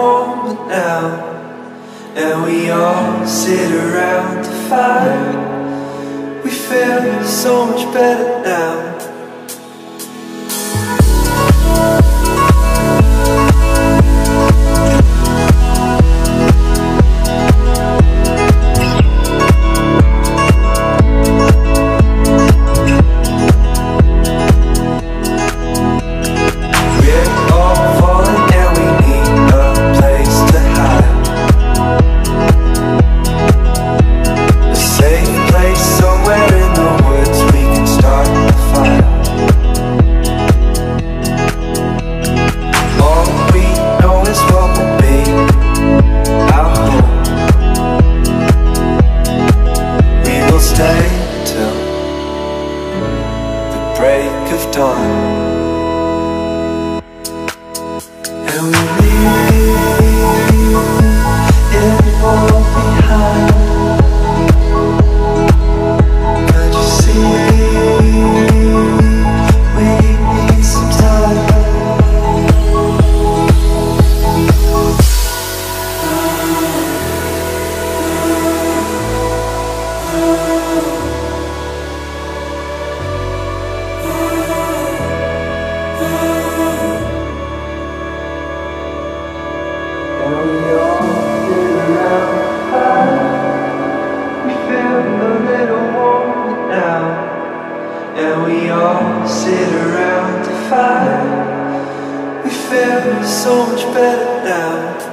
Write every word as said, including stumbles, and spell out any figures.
warmer now, and we all sit around the fire. We feel so much better now. Break of dawn, and we leave it all behind. Can't you see we need some time? And we all sit around the fire. We feel so much better now.